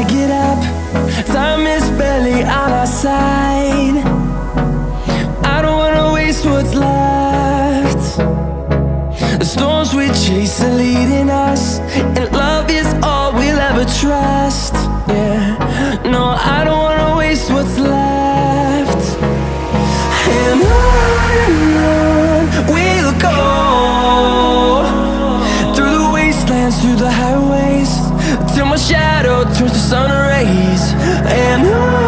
I get up, time is barely on our side. I don't wanna waste what's left. The storms we chase are leading us, and love is all we'll ever trust. Yeah, no, I don't wanna waste what's left. And on we'll go, through the wastelands, through the highways, till my shadow turns to sun rays. And on